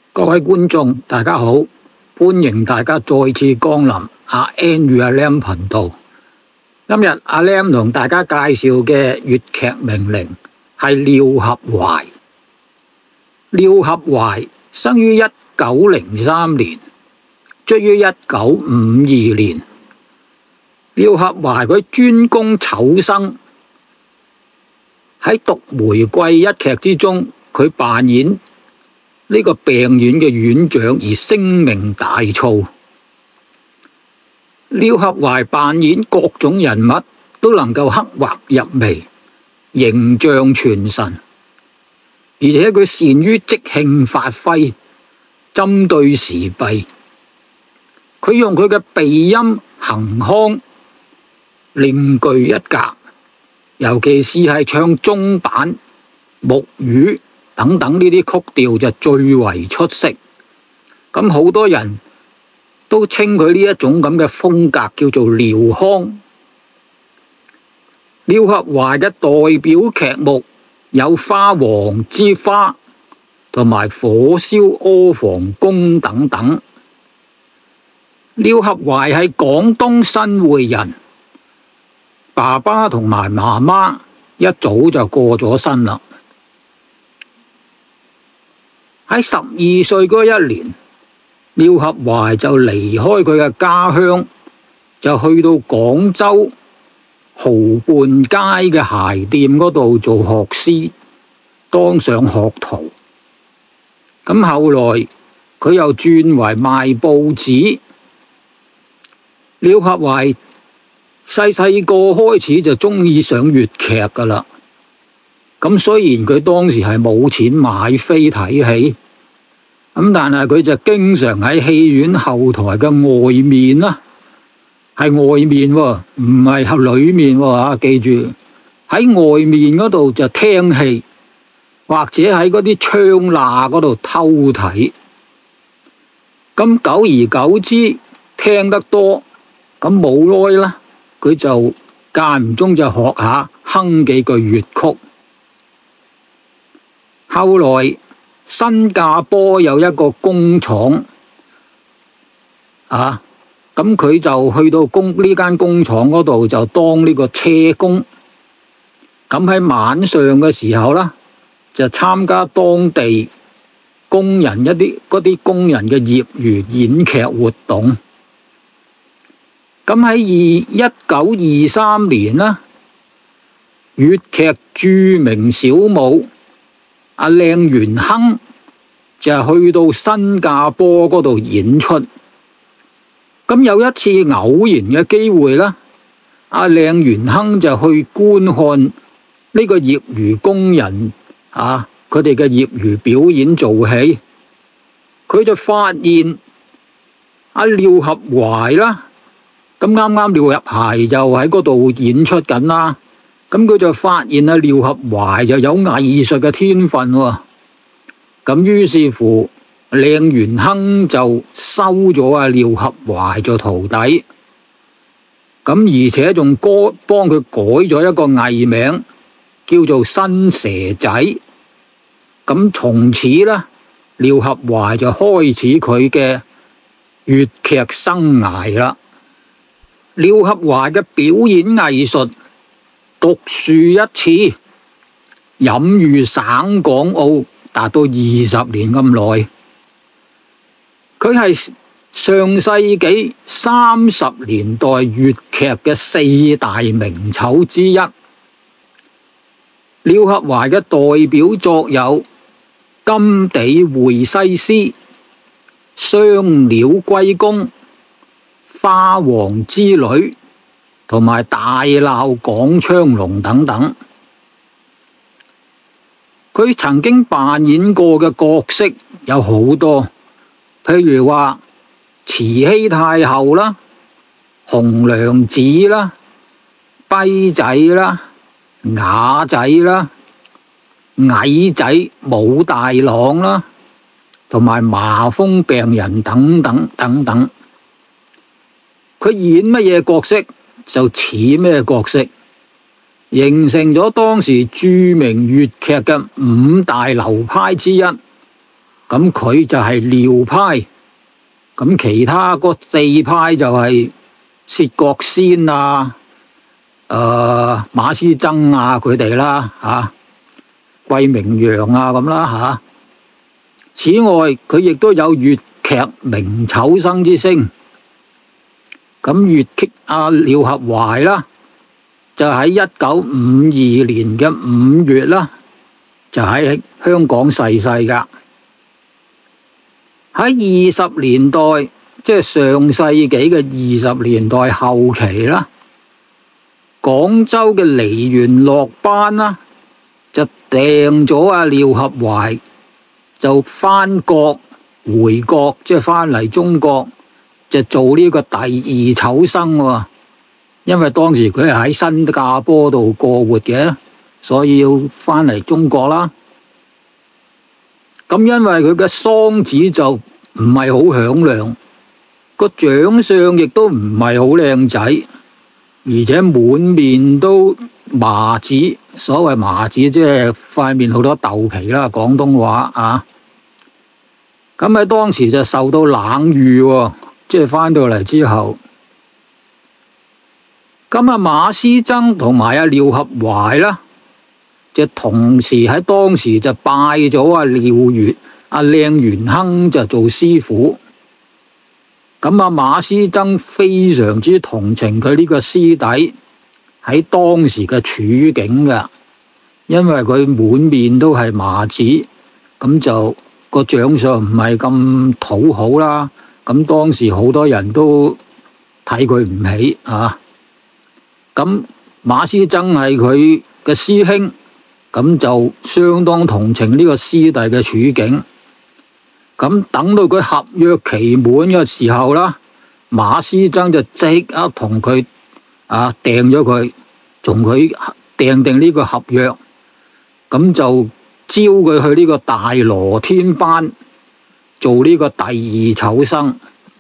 各位觀眾，大家好，歡迎大家再次光臨阿 N 與阿 Lam 頻道。今日阿 Lam 同大家介紹嘅粵劇名伶係廖合懷。廖合懷生於1903年，卒於1952年。廖合懷佢專攻丑生，喺《毒玫瑰》一劇之中，佢扮演呢個病院嘅院長而聲名大噪。廖合懷扮演各種人物都能夠刻畫入微，形象傳神，而且佢善於即興發揮，針對時弊。佢用佢嘅鼻音行腔另具一格，尤其是係唱中板、木魚等等呢啲曲調就最為出色。咁好多人都稱佢呢一種咁嘅風格叫做廖腔。廖合懷嘅代表劇目有《花王之花》同埋《火燒阿房宮》等等。廖合懷係廣東新會人，爸爸同埋媽媽一早就過咗身啦。喺12歲嗰一年，廖合懷就離開佢嘅家鄉，就去到廣州豪畔街嘅鞋店嗰度做學師，當上學徒。咁後來佢又轉為賣報紙。廖合懷細細個開始就中意上粵劇噶啦。咁雖然佢當時係冇錢買飛睇戲，咁但係佢就經常喺戲院後台嘅外面啦，係外面喎，唔係喺裏面喎，記住喺外面嗰度就聽戲，或者喺嗰啲窗罅嗰度偷睇。咁久而久之聽得多，咁冇耐啦，佢就間唔中就學下哼幾句粵曲。後來新加坡有一個工廠，咁佢就去到呢間工廠嗰度就當呢個車工。咁喺晚上嘅時候啦，就參加當地工人嗰啲工人嘅業餘演劇活動。咁喺1923年啦，粵劇著名小武阿靚元亨就去到新加坡嗰度演出。咁有一次偶然嘅機會啦，阿靚元亨就去觀看呢個業餘工人佢哋嘅業餘表演做戲。佢就發現阿廖合懷啦，咁啱啱廖合懷就喺嗰度演出緊啦。咁佢就發現阿廖合懷就有藝術嘅天分喎。咁於是乎靚元亨就收咗阿廖合懷做徒弟，咁而且仲幫佢改咗一個藝名，叫做新蛇仔。咁從此呢，廖合懷就開始佢嘅粵劇生涯啦。廖合懷嘅表演藝術獨樹一幟，飲譽省港澳，達到20年咁耐。佢係上世紀30年代粵劇嘅4大名丑之一。廖合懷嘅代表作有《金地會西施》、《雙鳥歸宮》、《花王之女》同埋《大鬧廣昌隆》等等。佢曾經扮演過嘅角色有好多，譬如話慈禧太后啦、紅娘子啦、跛仔啦、啞仔啦、矮仔武大郎啦，同埋麻風病人等等等等。佢演乜嘢角色就似咩角色，形成咗當時著名粵劇嘅5大流派之一。 咁佢就係廖派，咁其他嗰4派就係薛覺先啊、馬師曾啊佢哋啦嚇，桂明陽啊咁啦嚇。此外，佢亦都有粵劇名丑生之星。咁粵劇廖合懷啦，就喺1952年嘅5月啦，就喺香港逝世噶。喺20年代，即係上世紀嘅20年代後期啦，廣州嘅梨園落班啦，就訂咗廖合懷就返國回國，即係返嚟中國。就做呢個第2丑生喎，因為當時佢係喺新加坡度過活嘅，所以要返嚟中國啦。咁因為佢嘅喪子就唔係好響亮，個長相亦都唔係好靚仔，而且滿面都麻子，所謂麻子即係塊面好多豆皮啦，廣東話啊。咁喺當時就受到冷遇喎。即係返到嚟之後，咁馬師曾同埋廖合懷啦，就同時喺當時就拜咗靚元亨就做師傅。咁馬師曾非常之同情佢呢個師弟喺當時嘅處境噶，因為佢滿面都係麻子，咁就個長相唔係咁討好啦。咁當時好多人都睇佢唔起啊！咁馬師曾係佢嘅師兄，咁就相當同情呢個師弟嘅處境。咁等到佢合約期滿嘅時候啦，馬師曾就即刻同佢訂咗佢，同佢訂定呢個合約，咁就招佢去呢個大羅天班。做呢個第2丑生，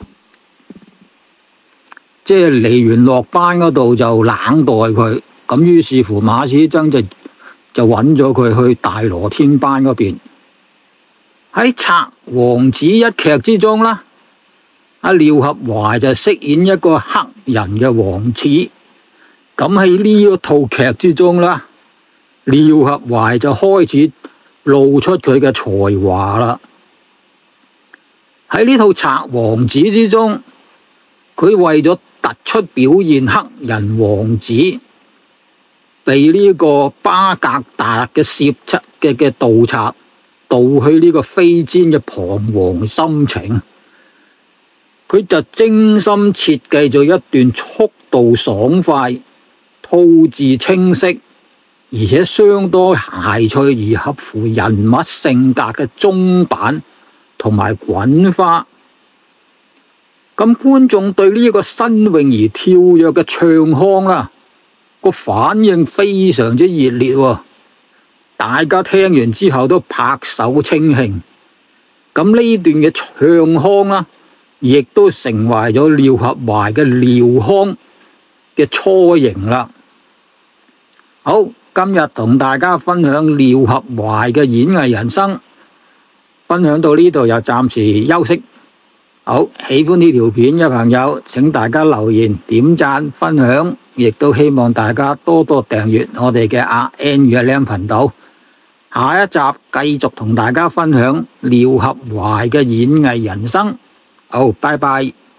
即係梨園落班嗰度就冷待佢，咁於是乎馬師曾就揾咗佢去大羅天班嗰邊。喺《賊王子》一劇之中啦，廖合懷就飾演一個黑人嘅王子。咁喺呢一套劇之中啦，廖合懷就開始露出佢嘅才華啦。喺呢套《賊王子》之中，佢為咗突出表現黑人王子，被呢個巴格達嘅竊賊嘅盜賊盜去呢個飛氈嘅彷徨心情，佢就精心設計咗一段速度爽快、吐字清晰，而且相當諧趣而合乎人物性格嘅中板同埋滾花。咁觀眾對呢一個新穎而跳躍嘅唱腔啦，個反應非常之熱烈喎，大家聽完之後都拍手稱慶。咁呢段嘅唱腔啦，亦都成為咗廖合懷嘅廖腔嘅雛形啦。好，今日同大家分享廖合懷嘅演藝人生，分享到呢度又暫時休息。好，喜歡呢條片嘅朋友，請大家留言、點讚、分享，亦都希望大家多多訂閱我哋嘅阿 N 與阿 Lam 頻道。下一集繼續同大家分享廖合懷嘅演藝人生。好，拜拜。